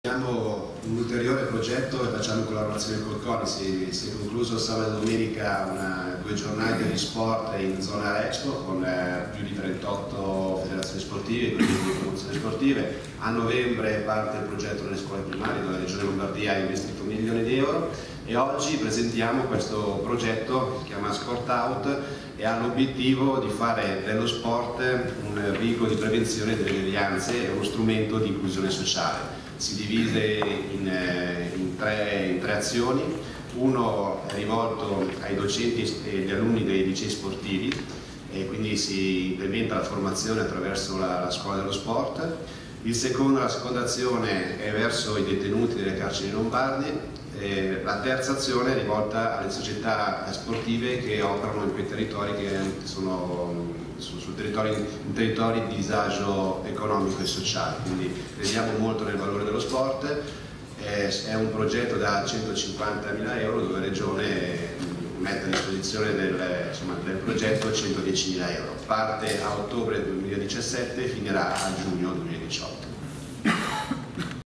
Abbiamo un ulteriore progetto e facciamo collaborazione col CONI. Si è concluso sabato e domenica 2 giornate di sport in zona Expo con più di 38 federazioni sportive e di promozioni sportive. A novembre parte il progetto nelle scuole primarie dove la Regione Lombardia ha investito 1 milione di euro e oggi presentiamo questo progetto che si chiama Sport Out e ha l'obiettivo di fare dello sport un veicolo di prevenzione delle devianze e uno strumento di inclusione sociale. Si divide in tre azioni. Uno è rivolto ai docenti e agli alunni dei licei sportivi e quindi si implementa la formazione attraverso la scuola dello sport. La seconda azione è verso i detenuti delle carceri lombardi. La terza azione è rivolta alle società sportive che operano in quei territori che sono in territori di disagio economico e sociale, quindi crediamo molto nel valore dello sport. È un progetto da 150.000 euro dove la Regione mette a disposizione del progetto 110.000 euro. Parte a ottobre 2017 e finirà a giugno 2018.